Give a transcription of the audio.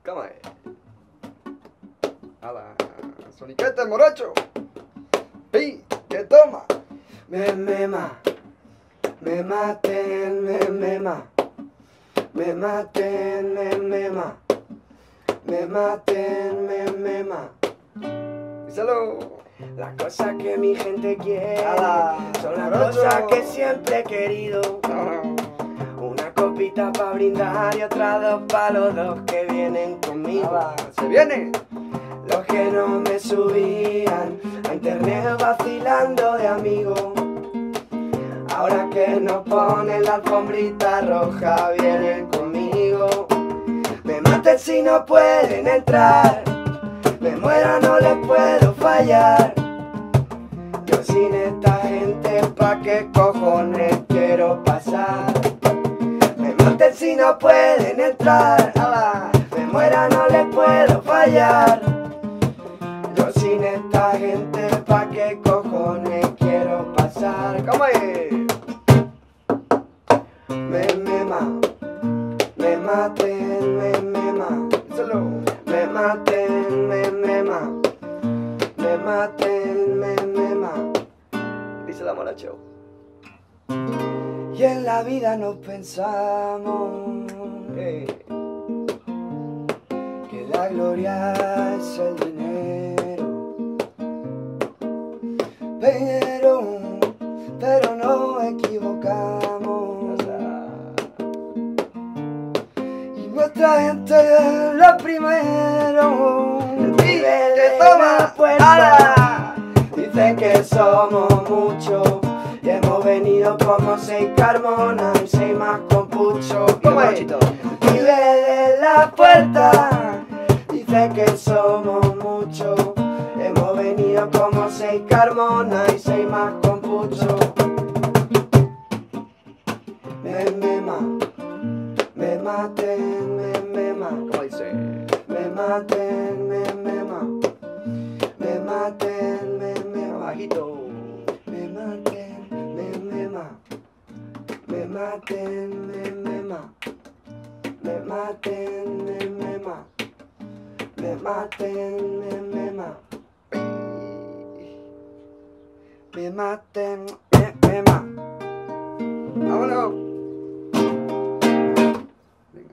Cama. A la soniquete, morocho. ¡Pi! ¿Qué toma? Me maten, me maten, Díselo. Las cosas que mi gente quiere ¡Hala! son las Morocho. cosas que siempre he querido. Una copita pa' brindar y otra dos pa' los dos que vienen conmigo. ¡Hala! ¡Se viene! Los que no me subían a internet vacilando de amigos, ahora que nos ponen la alfombrita roja vienen conmigo. Me maten si no pueden entrar, me muera no les puedo fallar. Yo sin esta gente pa' qué cojones quiero pasar. Me maten si no pueden entrar, me muera no les puedo fallar. Yo sin esta gente pa' qué cojones quiero pasar. ¿Cómo es? Me maten, Díselo. me maten, me maten. Díselo, morocho. Y en la vida nos pensamos que la gloria es el dinero, pero nos equivocamos. Y nuestra gente es la primero. Vive de la puerta. Dicen que somos muchos y hemos venido como 6 carmonas y 6 más con pucho. ¿Cómo es, Chito? Vive de la puerta. Dicen que somos muchos. Hemos venido como 6 carmonas y 6 más con pucho. Me maten, ¿Cómo dice? me maten, me maten, Bajito. me maten, me maten, me maten, me maten, Vámonos.